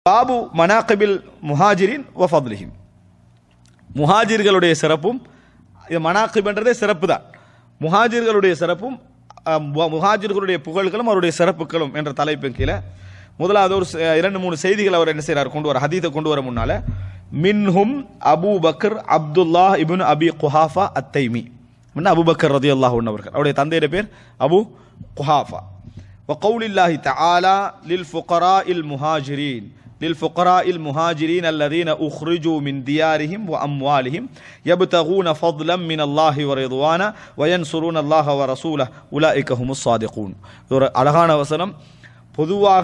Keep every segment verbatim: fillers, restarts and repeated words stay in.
பாபு மனாகிபில் முஹாஜிரின் வ ஃபத்லிஹிம். முஹாஜிர்களுடைய சிறப்பும், இது மனாகிப்ன்றதே சிறப்பு தான், முஹாஜிர்களுடைய சிறப்பும் முஹாஜிர்களுடைய புகழ்களும் அவருடைய சிறப்புகளும் என்ற தலைப்பின் கீழே முதலாவது ஒரு இரண்டு மூணு செய்திகள் அவர் என்ன செய்கிறார் கொண்டு வர, ஹதீத்தை கொண்டு வர முன்னால, மின்ஹும் Abu Bakr Abdullah ibn Abi Quhafa அத்தைமி. அபு பக்கர் ரலியல்லாஹு அன்ஹு அவர்கள், அவருடைய தந்தையுடைய பேர் அபு குஹாஃபா. وقول الله تعالى للفقراء المهاجرين للفقراء المهاجرين الذين أخرجوا من ديارهم وأموالهم يبتغون فضلا من الله ورضوانا وينصرون الله ورسوله أولئك هم الصادقون. ஒரு அழகான வசனம். பொதுவாக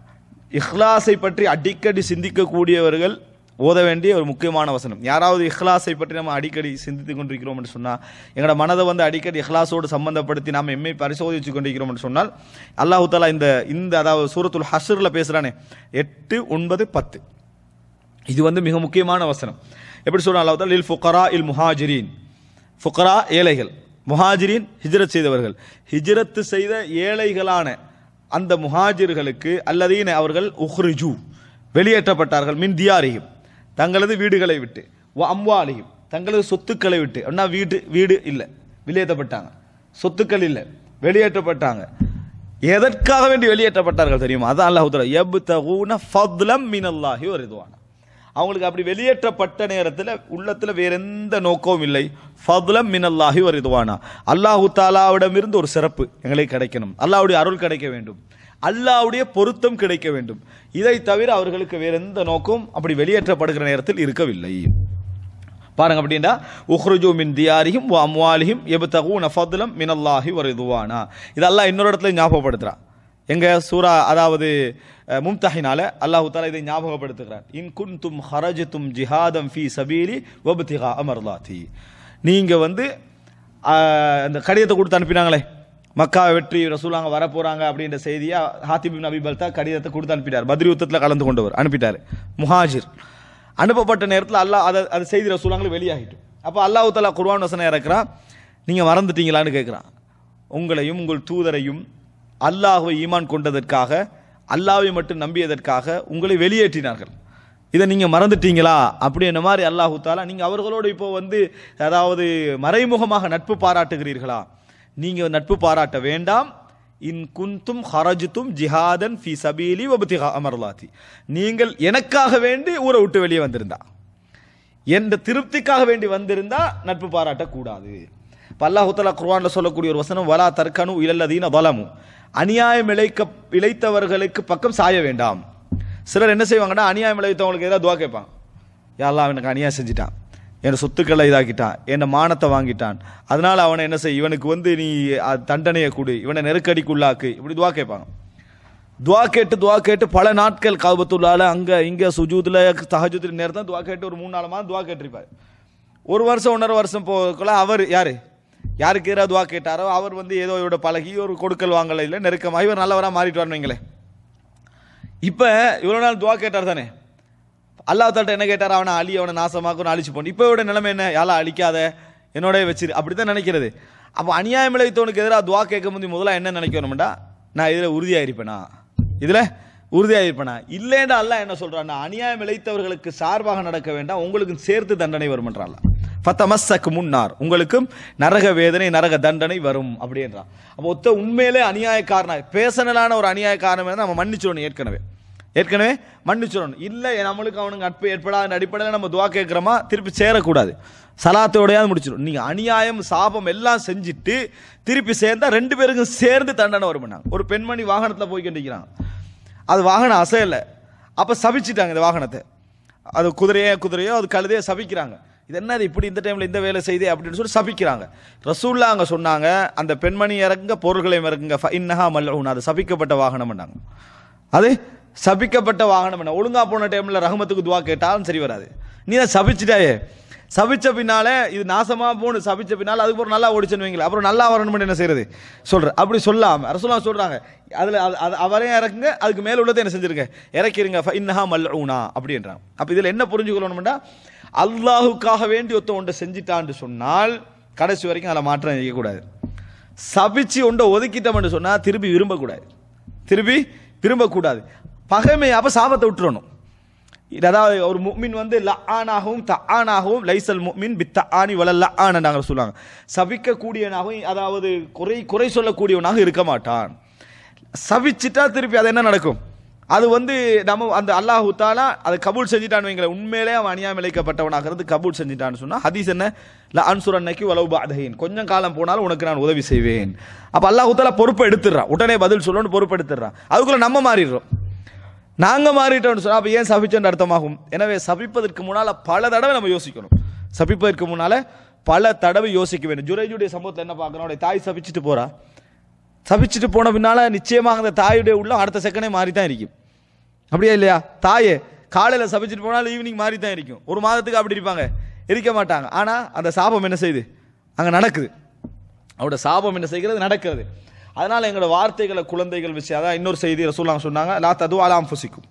இஹ்லாஸை பற்றி அடிக்கடி சிந்திக்கக்கூடியவர்கள் ஓத வேண்டிய ஒரு முக்கியமான வசனம். யாராவது இஹ்லாஸை பற்றி நம்ம அடிக்கடி சிந்தித்து கொண்டிருக்கிறோம் என்று சொன்னால், எங்களோட மனதை வந்து அடிக்கடி இஹ்லாஸோடு சம்பந்தப்படுத்தி நாம் எம்மை பரிசோதித்து கொண்டிருக்கிறோம் என்று சொன்னால், அல்லாஹு தாலா இந்த இந்த அதாவது சூரத்துல் ஹஷ்ரில் பேசுகிறானே எட்டு ஒன்பது பத்து, இது வந்து மிக முக்கியமான வசனம். எப்படி சொல்கிறான் அல்லாஹு தாலா, லில் ஃபுகரா இல் முஹாஜிரீன். ஃபுகரா ஏழைகள், முஹாஜிரின் ஹிஜ்ரத் செய்தவர்கள். ஹிஜ்ரத்து செய்த ஏழைகளான அந்த முஹாஜிர்களுக்கு அல்லதீன அவர்கள் உஹ்ரிஜு வெளியேற்றப்பட்டார்கள், மின் தியாரிஹிம் தங்களது வீடுகளை விட்டு, வ அம்வாலிஹிம் தங்களது சொத்துக்களை விட்டு. அப்படின்னா வீடு வீடு இல்லை, வெளியேற்றப்பட்டாங்க, சொத்துக்கள் இல்லை, வெளியேற்றப்பட்டாங்க. எதற்காக வேண்டி வெளியேற்றப்பட்டார்கள் தெரியுமா? அதான் அல்லாஹ் தஆலா யப்தகூன ஃபத்லம் மினல்லாஹி வ ரிதுவானா. அவங்களுக்கு அப்படி வெளியேற்றப்பட்ட நேரத்தில் உள்ளத்தில் வேற எந்த நோக்கமும் இல்லை. ஃபத்லம் மினல்லாஹி வ ரிதுவானா, அல்லாஹு தஆலாவிடமிருந்து ஒரு சிறப்பு எங்களுக்கு கிடைக்கணும், அல்லாஹ்வுடைய அருள் கிடைக்க வேண்டும், அல்லாஹ்வுடைய பொருத்தம் கிடைக்க வேண்டும். இதை தவிர அவர்களுக்கு வேற எந்த நோக்கம் அப்படி வெளியேற்றப்படுகிற நேரத்தில் இருக்கவில்லை. பாருங்க, அப்படின்னா உஹ்ருஜு மின் தியாரிஹிம் வ அம்வாலிஹிம் யப்தகூன ஃபத்லம் மினல்லாஹி வ ரிதுவானா. இது அல்லாஹ் இன்னொரு இடத்துல ஞாபகப்படுத்துறான். எங்க சூரா அதாவது மும்தஹினால அல்லாஹ் தஆலா இதை ஞாபகப்படுத்துகிறார். இன் குன்தும் ஹரஜ்தும் ஜிஹாதம் ஃபீ சபீலி வப்திகா அமர்லாத்தி. நீங்க வந்து அந்த கடிதத்தை கொடுத்து அனுப்பினாங்களே, மக்கா வெற்றி ரசூலாங்க வர போறாங்க அப்படின்ற செய்தியை ஹாத்திப் இப்னு அபி பல்தா கடிதத்தை கொடுத்து அனுப்பிட்டார். பத்ரி யுத்தத்தில் கலந்து கொண்டவர் அனுப்பிட்டார். முஹாஜிர் அனுப்பப்பட்ட நேரத்தில் அல்லாஹ் அதை அது செய்தி ரசூலாங்களுக்கு வெளியாகிட்டு. அப்போ அல்லாஹ் தஆலா குர்ஆன் வசனம் இறக்குறான், நீங்க மறந்துட்டீங்களான்னு கேட்குறான். உங்களையும் உங்கள் தூதரையும் அல்லாஹ்வை ஈமான் கொண்டதற்காக, அல்லாஹ்வை மட்டும் நம்பியதற்காக உங்களை வெளியேற்றினார்கள், இதை நீங்க மறந்துட்டீங்களா அப்படின்ற மாதிரி அல்லாஹ் தஆலா, நீங்க அவர்களோடு இப்போ வந்து அதாவது மறைமுகமாக நட்பு பாராட்டுகிறீர்களா? நீங்க நட்பு பாராட்ட வேண்டாம். இன் குன்தும் ஹரஜ்தும் ஜிஹாதன் ஃபீ சபீலி வப்திகா அமர்லாத்தி. நீங்கள் எனக்காக வேண்டி ஊரை விட்டு வெளியே வந்திருந்தா, என்ற திருப்திக்காக வேண்டி வந்திருந்தா நட்பு பாராட்டக்கூடாது. அல்லாஹ் தஆலா குர்ஆன்ல சொல்லக்கூடிய ஒரு வசனம், வலா தர்கனு இலல்லதீன ஸலமு, அநியாயம் இழைக்க இழைத்தவர்களுக்கு பக்கம் சாய வேண்டாம். சிலர் என்ன செய்வாங்கன்னா, அநியாயம் இழைத்தவங்களுக்கு ஏதாவது துவா கேட்பாங்க. யா அல்லாஹ் எனக்கு அநியாயம் செஞ்சிட்டான், என் சொத்துக்களை இதாக்கிட்டான், என் மானத்தை வாங்கிட்டான், அதனால அவனை என்ன செய், இவனுக்கு வந்து நீ தண்டனையை கொடு, இவனை நெருக்கடிக்குள்ளாக்கு, இப்படி துவா கேட்பாங்க. துவா கேட்டு துவா கேட்டு பல நாட்கள் காபத்துள்ளால அங்கே இங்கே சுஜூதில் தஹஜுத் நேரத்தான் துவா கேட்டு ஒரு மூணு நாலு மாதம் துவா கேட்டிருப்பார். ஒரு வருஷம் ஒன்றரை வருஷம் போகக்குள்ள அவர் யார் யாருக்கு எதிராக துவா கேட்டாரோ அவர் வந்து ஏதோ இவரோட பழகி ஒரு கொடுக்கல் வாங்கல இல்லை நெருக்கமாக இவர் நல்லவராக மாறிட்டு வைங்களேன். இப்போ இவ்வளோ நாள் துவா கேட்டார் தானே, அல்லாஹ் தால்ட்ட என்ன கேட்டார், அவனை அழி, அவனை நாசமாக்கணும், அழிச்சு போன. இப்போ இவரோட நிலைமை என்ன, யாரா அழிக்காத என்னோட வச்சிரு, அப்படி தான் நினைக்கிறது. அப்போ அநியாயம் இழைத்தவனுக்கு எதிராக துவா கேட்க முந்தி முதல்ல என்ன நினைக்கணும்டா, நான் இதில் உறுதியாக இருப்பேனா, இதில் உறுதியாக இருப்பேனா இல்லைண்டா. அல்லாஹ் என்ன சொல்கிறான்னா, அநியாயம் இழைத்தவர்களுக்கு சார்பாக நடக்க வேண்டாம், உங்களுக்கு சேர்த்து தண்டனை வரும்ன்றான். ஃபதமஸ்ஸக் முன்னார், உங்களுக்கும் நரக வேதனை நரக தண்டனை வரும் அப்படின்றான். அப்போ ஒத்த உண்மையிலே அநியாயக்காரனா பேசனலான ஒரு அநியாயக்காரன் நம்ம மன்னிச்சிடணும், ஏற்கனவே ஏற்கனவே மன்னிச்சிடணும். இல்லை நம்மளுக்கு அவனுக்கு நட்பு ஏற்படாத அடிப்படையில் நம்ம துவா கேட்குறோமா திருப்பி சேரக்கூடாது, சலாத்தோடையாவது முடிச்சிடும். நீங்கள் அநியாயம் சாபம் எல்லாம் செஞ்சுட்டு திருப்பி சேர்ந்தா ரெண்டு பேருக்கும் சேர்ந்து தண்டனை வரும்னாங்க. ஒரு பெண்மணி வாகனத்தில் போய் கண்டிக்கிறாங்க, அது வாகனம் அசையலை, அப்போ சபிச்சிட்டாங்க இந்த வாகனத்தை, அது குதிரையோ குதிரையோ அது கழுதையோ சபிக்கிறாங்க. இது என்னது இப்படி இந்த டைமில் இந்த வேலை செய்தே அப்படின்னு சொல்லி சபிக்கிறாங்க. ரசூல்லா அங்கே சொன்னாங்க, அந்த பெண்மணி இறங்குங்க பொருள்களையும் இறங்குங்க, ஃபஇன்னஹா மல்ஊனா, அது சபிக்கப்பட்ட வாகனம் பண்ணாங்க. அது சபிக்கப்பட்ட வாகனம் பண்ண. ஒழுங்கா போன டைமில் ரஹமத்துக்கு துவா கேட்டாலும் சரி வராது. நீ தான் சபிச்சிட்டாயே, சபிச்ச பின்னால இது நாசமா போன்னு சபிச்ச பின்னால் அதுக்கு ஒரு நல்லா ஓடிச்சுன்னு வைங்களேன், அப்புறம் நல்லா வரணும்னு என்ன செய்யறது சொல்ற, அப்படி சொல்லாம ரசூலா சொல்றாங்க, அதுல அவரையும் இறக்குங்க, அதுக்கு மேல உள்ளதை என்ன செஞ்சிருங்க இறக்கிருங்க, ஃபஇன்னஹா மல்ஊனா அப்படின்றாங்க. அப்ப இதுல என்ன புரிஞ்சுக்கணும்னா, அல்லாஹுக்காக வேண்டி ஒருத்த ஒன்றை செஞ்சிட்டான்னு சொன்னால் கடைசி வரைக்கும் அதில் மாற்றம் செய்யக்கூடாது. சபிச்சு ஒன்றை ஒதுக்கிட்டோம்னு சொன்னால் திருப்பி விரும்பக்கூடாது, திருப்பி விரும்பக்கூடாது. பகைமை அப்போ சாபத்தை விட்டுறணும். அதாவது ஒரு முஃமின் வந்து லஆனாகவும் தஆனாகவும் லைசல் முஃமின் பித்தஆனி வல லஆனனாங்க சொல்லுவாங்க. சபிக்கக்கூடியவனாகவும் அதாவது குறை குறை சொல்லக்கூடியவனாக இருக்க மாட்டான். சபிச்சிட்டா திருப்பி அது என்ன நடக்கும்? அது வந்து நம்ம அந்த அல்லாஹ் தஆலா அதை கபூல் செஞ்சிட்டான்னு வைங்களேன், உண்மையிலே அவன் அநியாயம் இழைக்கப்பட்டவனாகிறது கபூல் செஞ்சிட்டான்னு சொன்னா ஹதீஸ் என்ன, ல அன்சுரன்னகி வலவு பஅதஹின், கொஞ்சம் காலம் போனாலும் உனக்கு நான் உதவி செய்வேன். அப்ப அல்லாஹ் தஆலா பொறுப்பு எடுத்துறான், உடனே பதில் சொல்லணும்னு பொறுப்பு எடுத்துறான். அதுக்குள்ள நம்ம மாறிடுறோம், நாங்க மாறிட்டோம்னு சொன்னா அப்ப ஏன் சபிச்சோன்னு அர்த்தமாகும். எனவே சபிப்பதற்கு முன்னால பல தடவை நம்ம யோசிக்கணும். சபிப்பதற்கு முன்னால பல தடவை யோசிக்க வேண்டும். ஜுரைஜுடைய சம்பவத்தில் என்ன பார்க்கணும், அவருடைய தாய் சபிச்சுட்டு போறா, சபிச்சுட்டு போன பின்னால நிச்சயமாக அந்த தாயுடைய உள்ள அடுத்த செகண்டே மாறி தான் இருக்கும். அப்படியே இல்லையா? தாயே காலையில் சபிச்சுட்டு போனாலும் ஈவினிங் மாறி தான் இருக்கும். ஒரு மாதத்துக்கு அப்படி இருப்பாங்க, இருக்க மாட்டாங்க. ஆனால் அந்த சாபம் என்ன செய்யுது, அங்கே நடக்குது. அவரோட சாபம் என்ன செய்கிறது, நடக்கிறது. அதனால் எங்களோட வார்த்தைகளை குழந்தைகள் விஷயம், அதான் இன்னொரு செய்தி ரசூலுல்லாஹ் சொன்னாங்க, லா தது அலா அன்ஃபுசிக்கும்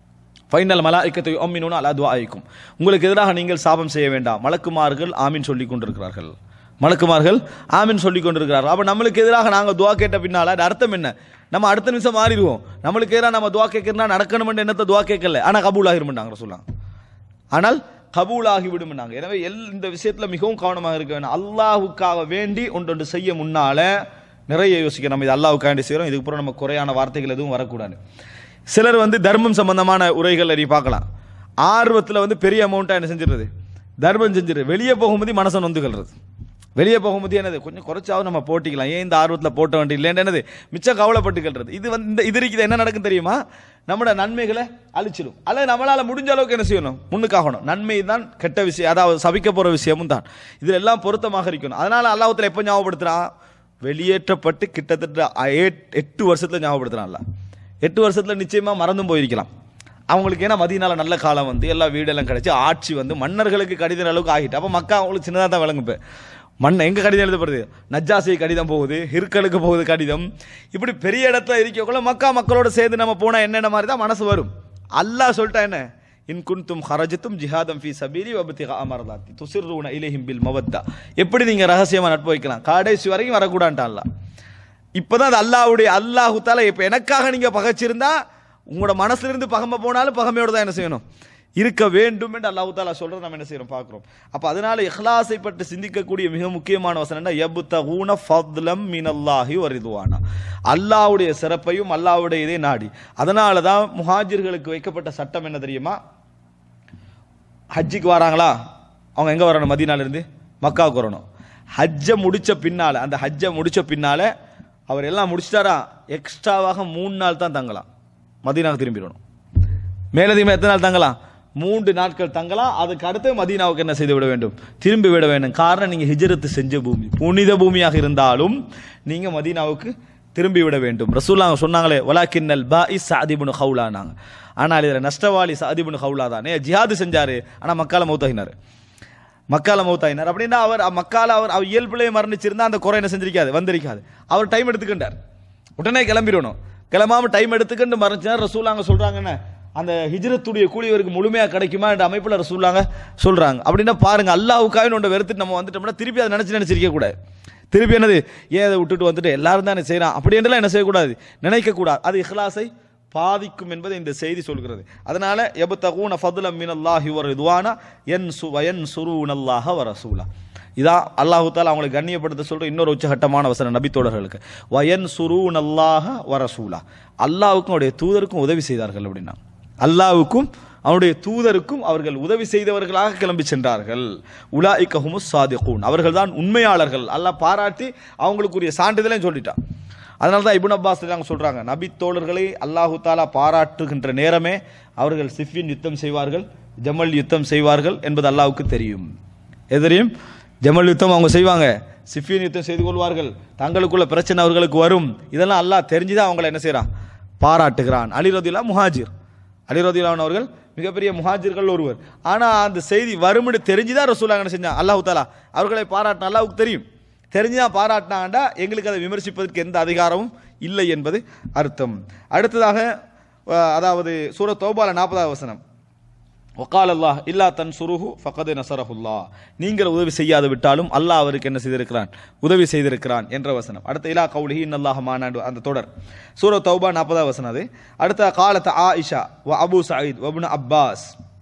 ஃபைனல் மலாயிக்கத்து யுமினூன அலா துஆஇக்கும், உங்களுக்கு எதிராக நீங்கள் சாபம் செய்ய வேண்டாம், மலக்குமார்கள் ஆமீன் சொல்லி கொண்டிருக்கிறார்கள், மலக்குமார்கள் ஆமீன் சொல்லி கொண்டிருக்கிறார்கள். அப்போ நம்மளுக்கு எதிராக நாங்கள் துவா கேட்ட பின்னால் அது அர்த்தம் என்ன, நம்ம அடுத்த நிமிஷம் மாறிடுவோம். நம்மளுக்கு எதிராக நம்ம துவா கேட்கறனா நடக்கணும்னு என்னத்தை துவா கேட்கல, ஆனால் கபூல் ஆகிருமாங்க சொல்லலாம், ஆனால் கபூல் ஆகிவிடும்னாங்க. எனவே எல் இந்த விஷயத்தில் மிகவும் கவனமாக இருக்க வேணும். அல்லாஹுக்காக வேண்டி ஒன்று செய்ய முன்னால நிறைய யோசிக்க, நம்ம இது அல்லாஹ்வுக்காண்டி செய்கிறோம், இதுக்கப்புறம் நம்ம குறையான வார்த்தைகள் எதுவும் வரக்கூடாது. சிலர் வந்து தர்மம் சம்பந்தமான உரைகள் அறி பார்க்கலாம், ஆர்வத்தில் வந்து பெரிய அமௌண்ட்டாக என்ன செஞ்சிடுறது, தர்மம் செஞ்சிடுறது, வெளியே போகும்போது மனசை நொந்துகிறது. வெளியே போகும்போது என்னது, கொஞ்சம் குறைச்சாவது நம்ம போட்டிக்கலாம், ஏன் இந்த ஆர்வத்தில் போட்ட வேண்டிய இல்லைன்னு என்னது மிச்சம் கவலைப்பட்டுக்கிறது. இது வந்து இந்த இது இருக்குது என்ன நடக்கும் தெரியுமா, நம்மளோட நன்மைகளை அழிச்சிடும். அல்லது நம்மளால் முடிஞ்ச அளவுக்கு என்ன செய்யணும், முன்னுக்காகணும். நன்மை தான் கெட்ட விஷயம், அதாவது சபிக்க போகிற விஷயமும் தான், இதில் எல்லாம் பொருத்தமாக இருக்கணும். அதனால் அல்லாஹ்வுத்தாலா எப்போ ஞாபகப்படுத்துகிறான், வெளியேற்றப்பட்டு கிட்டத்தட்ட எட்டு வருஷத்தில் ஞாபகப்படுத்துறான்ல. எட்டு வருஷத்தில் நிச்சயமாக மறந்தும் போயிருக்கலாம் அவங்களுக்கு. ஏன்னா மதீனால நல்ல காலம் வந்து எல்லா வீடெல்லாம் கிடைச்சி ஆட்சி வந்து மன்னர்களுக்கு கடிதம் அளவுக்கு ஆகிட்டு, அப்போ மக்கா அவங்களுக்கு சின்னதாக தான் விளங்குப்ப. மண் எங்கே கடிதம் எழுதப்படுது, நஜ்ஜாசி கடிதம் போகுது, ஹிர்கலுக்கு போகுது கடிதம். இப்படி பெரிய இடத்துல இருக்கக்குள்ள மக்கா மக்களோட சேர்ந்து நம்ம போனால் என்னென்ன மாதிரி தான் மனசு வரும். அல்லாஹ் சொல்லிட்டா என்ன, இன் குன்தும் ஹரஜத்தும் ஜிஹாதம் ஃபீ சபீலி வப்திகா அமர்தாத்தி துஸிர்ரூன இலைஹிம் பில் மவத்தா, எப்படி நீங்கள் ரகசியமாக நட்பு வைக்கலாம், கடைசி வரைக்கும் வரக்கூடான்ட்டா அல்லாஹ். இப்போதான் அது அல்லாஹ்வுடைய அல்லாஹ் தஆலா இப்போ எனக்காக நீங்கள் பகைச்சிருந்தா உங்களோட மனசுலேருந்து பகமை போனாலும் பகமையோடு தான் என்ன செய்யணும், இருக்க வேண்டும் என்று அல்லாஹ் தஆலா சொல்றது நம்ம என்ன செய்யறோம் பார்க்கிறோம். அப்ப அதனால இஹ்லாஸை பற்றி சிந்திக்கக்கூடிய மிக முக்கியமான வசனம் யப்தகூன ஃபத்லம் மினல்லாஹி வ ரிதுவானா, அல்லாஹ்வுடைய சிறப்பையும் அல்லாஹ்வுடைய இதே நாடி. அதனால தான் முஹாஜிர்களுக்கு வைக்கப்பட்ட சட்டம் என்ன தெரியுமா, ஹஜ்ஜுக்கு வராங்களா அவங்க எங்க வரணும், மதீனால இருந்து மக்காவுக்கு வரணும். ஹஜ்ஜை முடிச்ச பின்னால அந்த ஹஜ்ஜை முடிச்ச பின்னால அவர் எல்லாம் முடிச்சிட்டாரா, எக்ஸ்ட்ராவாக மூணு நாள் தான் தங்கலாம், மதீனாவுக்கு திரும்பிடணும். மேலதிகமாக எத்தனை நாள் தங்கலாம், மூன்று நாட்கள் தங்கலாம். அதுக்கு அடுத்து மதீனாவுக்கு என்ன செய்து விட வேண்டும், திரும்பி விட வேண்டும். காரணம், நீங்க ஹிஜ்ரத் செஞ்ச பூமி புனித பூமியாக இருந்தாலும் நீங்க மதீனாவுக்கு திரும்பி விட வேண்டும். ரசூலுல்லாஹ் சொன்னாங்களே, வலாக்கின்னல் பாஇஸ் சஅத் இப்னு ஹவுலானாங்க, ஆனால் இதில் நஷ்டவாளி சஅத் இப்னு ஹவுலா தான். ஜிஹாது செஞ்சாரு, ஆனால் மக்கால மௌத்தாகினார், மக்கால மௌத்தாகினார். அப்படின்னா அவர் மக்கால அவர் அவர் இயல்புலேயே மரணிச்சிருந்தா அந்த குறை என்ன செஞ்சிருக்காது, வந்திருக்காது. அவர் டைம் எடுத்துக்கிட்டார், உடனே கிளம்பிடணும், கிளம்பாம டைம் எடுத்துக்கிட்டு மரணிச்சார். ரசூலுல்லாஹ் சொல்றாங்க என்ன, அந்த ஹிஜ்ரத்துடைய கூலி இவருக்கு முழுமையாக கிடைக்குமா என்ற அமைப்பில் ரசூலுல்லாஹ் சொல்றாங்க. அப்படின்னா பாருங்க, அல்லாஹ்வுக்காக ஒன்று வெறுத்துட்டு நம்ம வந்துட்டோம்னா திருப்பி அதை நினைச்சு நினைச்சிருக்க கூடாது. திருப்பி என்னது, ஏன் அதை விட்டுட்டு வந்துட்டு எல்லாரும் தான் என்ன செய்யறான் அப்படி என்றெல்லாம் என்ன செய்யக்கூடாது, நினைக்கக்கூடாது. அது இஹ்லாஸை பாதிக்கும் என்பதை இந்த செய்தி சொல்கிறது. அதனால யப்தகூன ஃபத்லம் மினல்லாஹி வ ரிதுவானா யன்சு வயன்சுரூனல்லாஹ வ ரசூலா, இதான் அல்லாஹ் தஆலா அவங்களை கண்ணியப்படுத்த சொல்ற இன்னொரு உச்சகட்டமான வசனம் நபி தோழர்களுக்கு. வயன்சுரூனல்லாஹ வ ரசூலா, அல்லாஹ்வுக்கும் அவருடைய தூதருக்கும் உதவி செய்தார்கள். அப்படின்னா அல்லாஹ்வுக்கும் அவனுடைய தூதருக்கும் அவர்கள் உதவி செய்தவர்களாக கிளம்பி சென்றார்கள். உலாயிக ஹுமுஸ் சாதிகூன், அவர்கள் தான் உண்மையாளர்கள். அல்லாஹ் பாராட்டி அவங்களுக்குரிய சான்றிதழையும் சொல்லிட்டான். அதனால தான் இப்னு அப்பாஸ் சொல்றாங்க, நபி தோழர்களை அல்லாஹு தஆலா பாராட்டுகின்ற நேரமே அவர்கள் சிஃபின் யுத்தம் செய்வார்கள், ஜமல் யுத்தம் செய்வார்கள் என்பது அல்லாஹ்வுக்கு தெரியும். எதிரியும் ஜமல் யுத்தம் அவங்க செய்வாங்க, சிஃபின் யுத்தம் செய்து கொள்வார்கள், தங்களுக்குள்ள பிரச்சனை அவர்களுக்கு வரும். இதெல்லாம் அல்லாஹ் தெரிஞ்சுதான் அவங்களை என்ன செய்யறான், பாராட்டுகிறான். அலி ரலியல்லாஹு முஹாஜிர், அலி ரலியல்லாஹு அவர்கள் மிகப்பெரிய முஹாஜிர்கள் ஒருவர். ஆனால் அந்த செய்தி வரும்னு தெரிஞ்சுதான் ரசூலுல்லாஹ் என்ன செஞ்சான், அல்லாஹ் தஆலா அவர்களை பாராட்டின அல்லாஹ்வுக்கு தெரியும். தெரிஞ்சுதான் பாராட்டினாண்டா எங்களுக்கு அதை விமர்சிப்பதற்கு எந்த அதிகாரமும் இல்லை என்பது அர்த்தம். அடுத்ததாக அதாவது சூரத் தௌபால நாற்பதாவது வசனம், வகால அல்லாஹ் இல்லா தன்சுருஹு ஃபகத் நஸரஹுல்லாஹ், நீங்கள் உதவி செய்யாது விட்டாலும் அல்லாஹ் அவருக்கு என்ன செய்திருக்கிறான், உதவி செய்திருக்கிறான் என்ற வசனம். அடுத்த இலா கௌலிஹி இன்னல்லாஹ மானாண்டு அந்த தொடர் சூரத் தௌபா நாற்பதாவது வசனம். அது அடுத்த காலத் ஆயிஷா வ அபூ சயீத் வ இப்னு அப்பாஸ்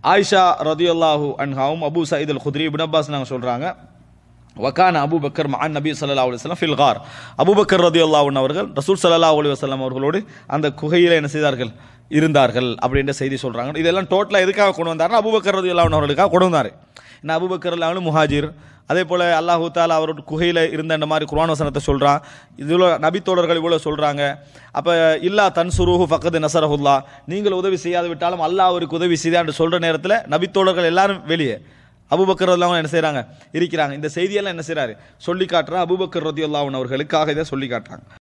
ஆயிஷா ரதியல்லாஹு அன்ஹாவும் Abu Saeed al Khudri ibn Abbas நாங்கள் சொல்கிறாங்க, வகான அபூபக்கர் மஅன் நபி ஸல்லல்லாஹு அலைஹி வஸல்லம் ஃபில் கார். அபூபக்கர் ரதியல்லாஹு அன்ஹு அவர்கள் ரசூல் ஸல்லல்லாஹு அலைஹி வஸல்லம் அவர்களோடு அந்த குகையில் என்ன செய்தார்கள், இருந்தார்கள் அப்படின்ற செய்தி சொல்கிறாங்க. இதெல்லாம் டோட்டலாக எதுக்காக கொண்டு வந்தாருன்னா அபூபக்கர் ரதியல்லாஹு அன்ஹு அவர்களுக்காக கொண்டு வந்தார். ஏன்னா அபூபக்கர் ரலியல்லாஹு முஹாஜிர், அதே போல் அல்லாஹு தாலா அவரோட குகையில் இருந்த இந்த மாதிரி குர்ஆன் வசனத்தை சொல்கிறான். இதில் நபித்தோழர்கள் இவ்வளோ சொல்கிறாங்க. அப்போ இல்லா தன்சுருஹு ஃபக்கது நஸரஹுல்லா, நீங்கள் உதவி செய்யாது விட்டாலும் அல்லாஹ் அவருக்கு உதவி செய்தான்னு சொல்கிற நேரத்தில் நபித்தோழர்கள் எல்லாரும் வெளியே, அபூபக்கர் ரலியல்லாஹு என்ன செய்கிறாங்க, இருக்கிறாங்க. இந்த செய்தியெல்லாம் என்ன செய்கிறாரு சொல்லி காட்டுறா, அபூபக்கர் ரலியல்லாஹு அவர்களுக்காக இதை சொல்லி காட்டுறாங்க.